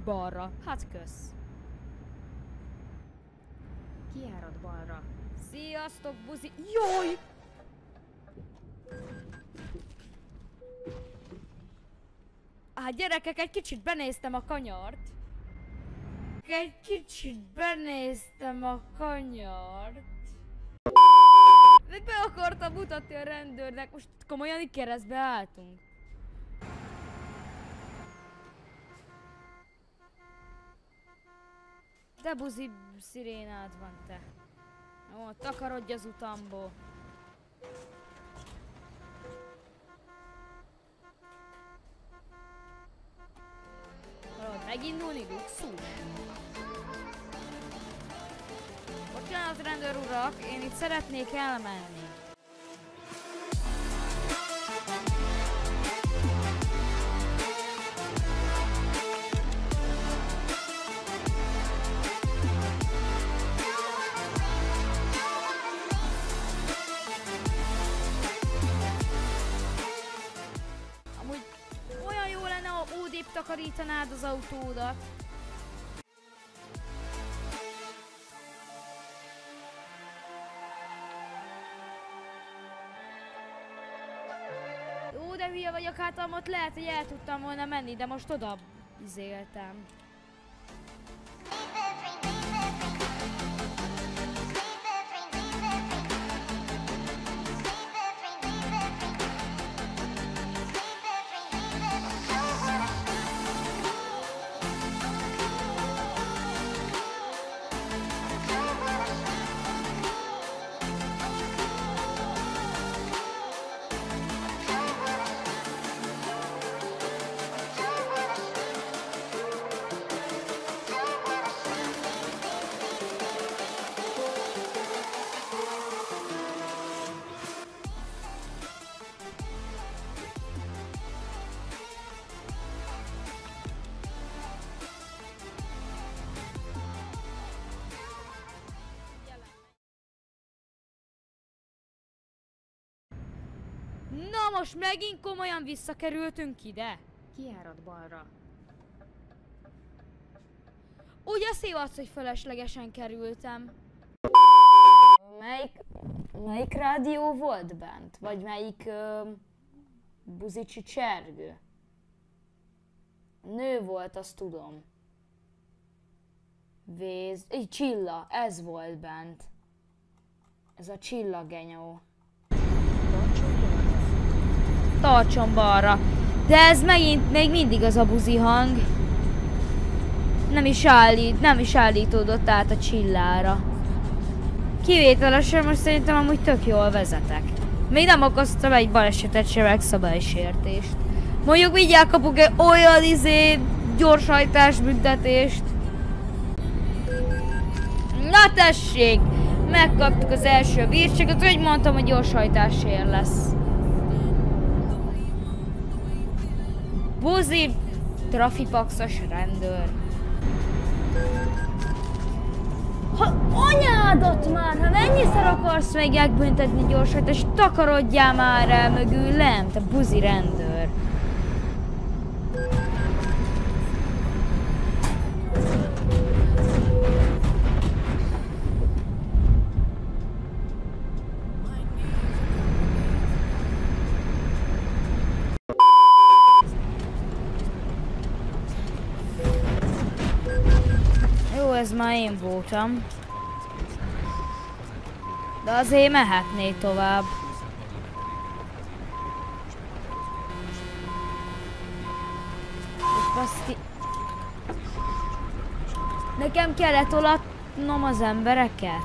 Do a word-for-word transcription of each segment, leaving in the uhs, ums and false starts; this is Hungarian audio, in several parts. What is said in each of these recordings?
balra. Hát kösz. Kijárod balra. Sziasztok, buzi. Jaj! Hát gyerekek, egy kicsit benéztem a kanyart. Egy kicsit benéztem a kanyart. Meg be akartam mutatni a rendőrnek, most komolyan itt keresztbe álltunk. De buzi szirénád van te. Jó, takarodj az utamból. Hallod, megindulni luxus? Bocsánat, rendőr urak, én itt szeretnék elmenni. Amúgy olyan jó lenne, ha ódébb takarítanád az autódat. Jó, de hülye vagyok, hát amott lehet, hogy el tudtam volna menni, de most oda izéltem. Na most megint komolyan visszakerültünk ide? Kijárod balra. Ugye szévasz, hogy fölöslegesen kerültem? Melyik, melyik rádió volt bent? Vagy melyik uh, buzicsi csergő? Nő volt, azt tudom. Véz... Így Csilla, ez volt bent. Ez a csillaggenyó. Tartson balra. De ez megint még mindig az a buzi hang. Nem is állít, nem is állítódott át a Csillára. Kivételesen most szerintem amúgy tök jól vezetek. Még nem okoztam egy balesetet se, meg szabálysértést. Mondjuk mindjárt kapunk egy olyan izé gyorshajtásbüntetést. Na tessék! Megkaptuk az első bírságot, hogy mondtam, hogy gyorshajtásért lesz. Buzi, trafipaxos rendőr. Ha anyádat már, ha mennyiszer akarsz még megbüntetni gyorsat, és takarodjál már el mögülem, te buzi rendőr. Ez már én voltam. De azért mehetné tovább. Baszki. Nekem kellett olatnom az embereket?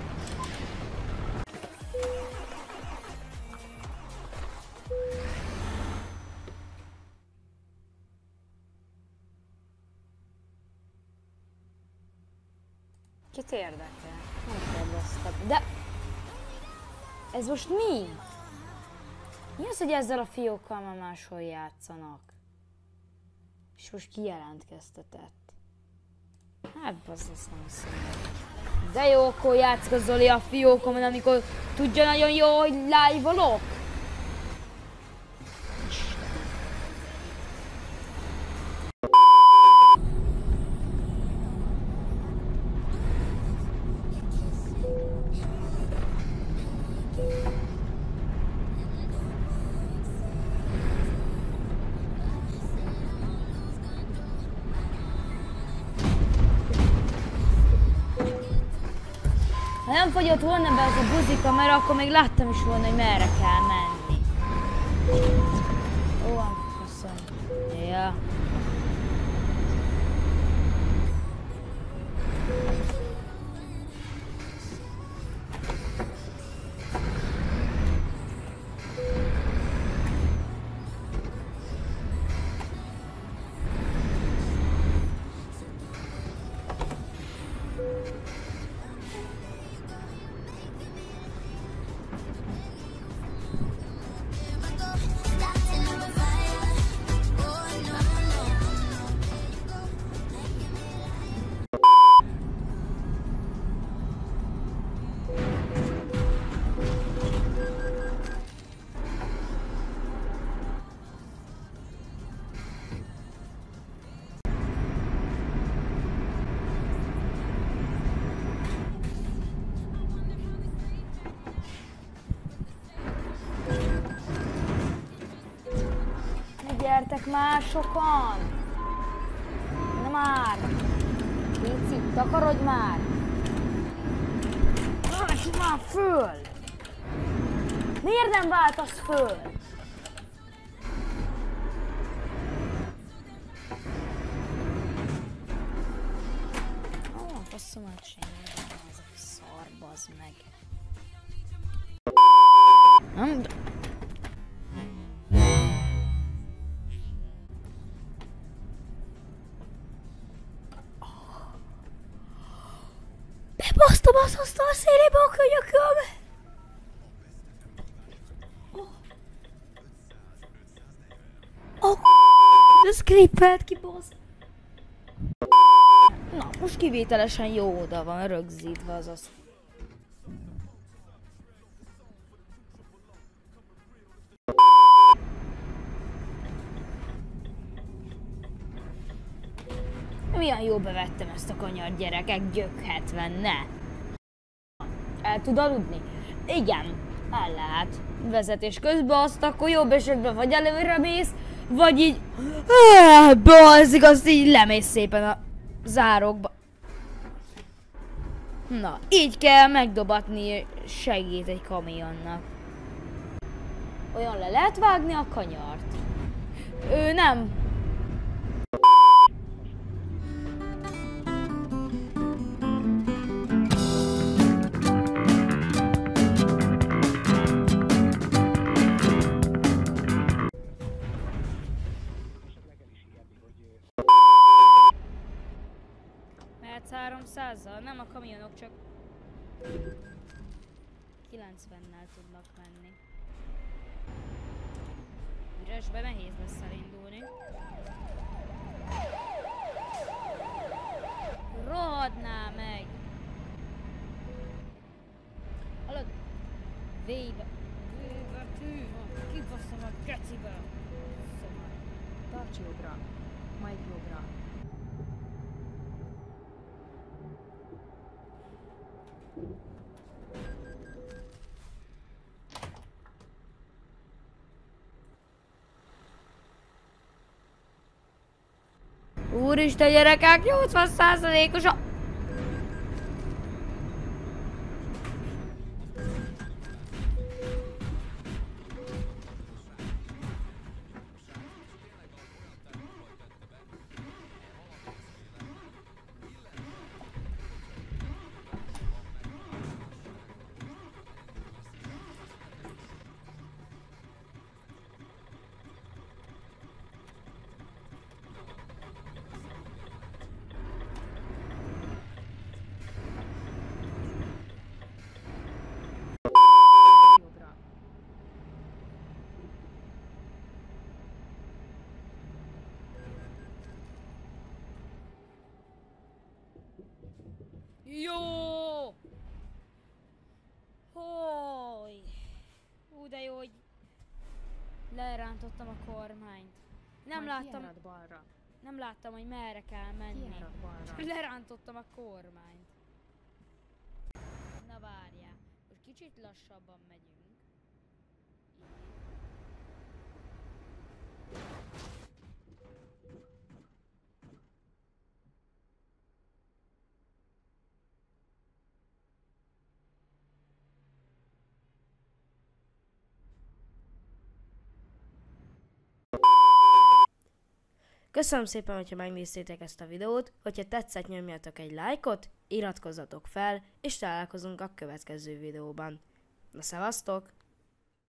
Kit érdekel? Nem kérdeztem. De... Ez most mi? Mi az, hogy ezzel a fiókkal már máshol játszanak? És most kijelentkeztetett. Hát bazd, ezt nem hiszem. De jó, akkor játszik a Zoli a fiókomon, amikor tudja nagyon jó, hogy live-olok. nem fogyott volna be az a buzika, mert akkor még láttam is volna, hogy merre kell menni. Ó, köszönöm. Ja. Gyertek már sokan! Na már! Léci, takarodj már! Válts már föl! Miért nem váltasz föl? Ó, oh, passzomat sem érdekel az a szar, bazd meg. Nem... Bebasztom az asztal szélébe a könyököm! Oh. Oh, ez klippelt ki, basz! Na, most kivételesen jó oda van rögzítve az asztal. Milyen jó bevettem ezt a kanyart, gyerekek, gyök hetven, ne! El tud aludni? Igen, el lehet. Vezetés közben azt akkor jobb esetben vagy előre mész, vagy így... Balzik, azt így lemész szépen a zárokba. Na, így kell megdobatni segít egy kamionnak. Olyan le lehet vágni a kanyart? Ő nem. háromszázzal, nem a kamionok csak kilencvennel tudnak menni. Üresbe nehéz lesz elindulni. Rohadná meg! Hallod? Vébe! Vébe tűva! Kibaszom a gecibe! Tarts jobbra, majd jobbra. Úristen, gyerekek, nyolcvan százalékos a... Jó! Hoj! Ú, de jó, hogy lerántottam a kormányt. Nem Majd láttam, kiárad balra. nem láttam, hogy merre kell menni. Kiárad balra. Lerántottam a kormányt. Na várjál, most kicsit lassabban megyünk. Köszönöm szépen, hogyha megnéztétek ezt a videót, hogyha tetszett, nyomjatok egy lájkot, iratkozzatok fel, és találkozunk a következő videóban. Na szevasztok!